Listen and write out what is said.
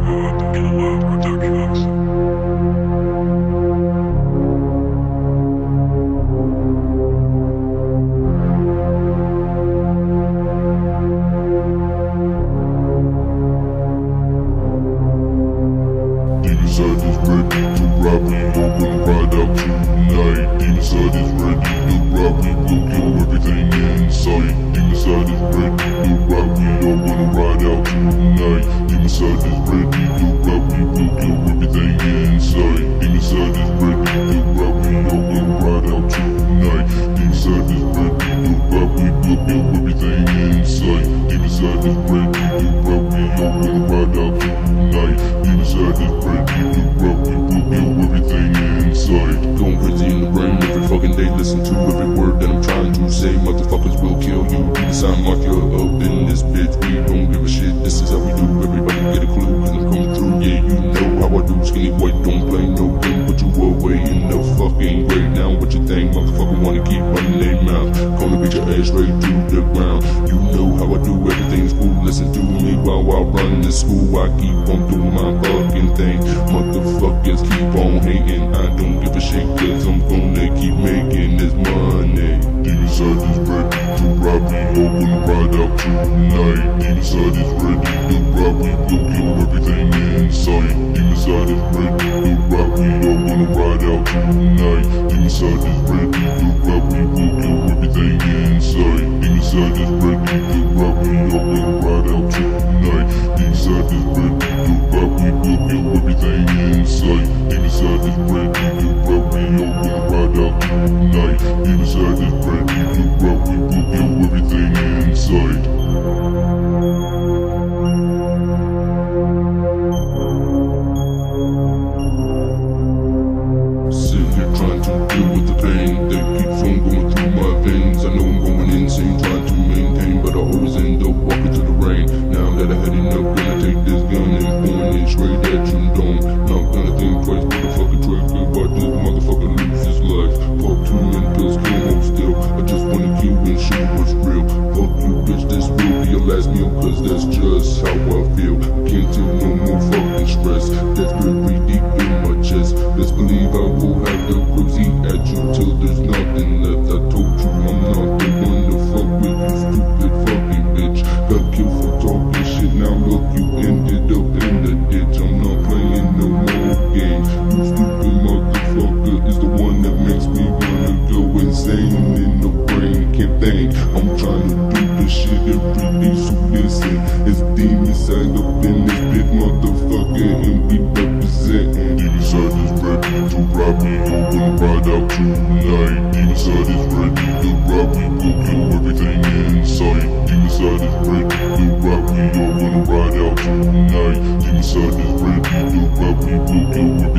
Demonside is ready to rob me, I'm gonna ride out tonight. Demonside is ready to rob me, we'll kill everything in sight. Demonside is ready to rob me, I'm gonna ride out tonight. Demonside is ready to rob me, we'll kill everything in sight. Demonside is ready to rob me, I'm gonna ride out tonight. Demonside is ready to rob me, we'll kill everything in sight. Demonside is ready to rob me, I'm gonna ride out tonight. Demonside is ready to rob me, we'll kill everything in sight. Going crazy in the brain every fucking day, listen to every word that I'm trying to say. Motherfuckers will kill you, Demonside Mafia up in this bitch. We don't give a shit, this is how we do. Everybody get a clue, cause I'm coming through. Yeah, you know how I do. Skinny white, don't play no game, put you away in the fucking grave. Now what you think, motherfucker wanna keep running their mouth, gonna beat your ass straight to the ground. You know how I do, everything's cool, listen to me while I run this school. I keep on doing my fucking thing. Motherfuckers keep on hating, I don't give a shit, cause I'm gonna keep making this money. Demonside is ready to rob me, I'm gonna ride out tonight. Demonside is ready to rob me, we'll kill everything in sight. Demonside is ready to rob me, I'm gonna ride out tonight. Demonside is ready to rob me, we'll kill everything in sight. Demonside is ready to rob me, I'm gonna ride out tonight. Demonside is ready to rob me, we'll kill everything in sight. Demonside is ready to rob me, I'm gonna ride out tonight. Demonside is ready to rob me, we'll kill everything in sight. Sitting here trying to deal with the pain that keeps on going through my veins. I know I'm going insane trying to maintain, but I always end up walking to the rain. Now that I had enough, gonna take this gun and point it straight at you, don't. Not gonna think twice, what the fucking trigger, why this motherfucker lose his life? Fuck too many pills, kill him still. I just wanna kill and shoot what's real. Fuck you bitch, this will be your last meal, cause that's just how I feel. Can't take no more fucking stress, that's very deep in my chest. Best believe I will have the crazy at you till there's nothing left. I told you I'm not the one to fuck with, you stupid fucking bitch. Got killed for talking shit, now look, you ended up in the ditch. I'm not playing no more games. You stupid motherfucker is the one that makes me wanna go insane in the brain. Can't think, I'm trying to do this shit every day, so listen. It's Demonside up in this big motherfucker and we representing. Demonside is ready to rob me, I'm gonna ride out tonight. Demonside is ready to rob me, we'll kill everything in sight. Demonside is ready to rob me, I'm gonna ride out tonight. Demonside is ready to rob me, we'll kill everything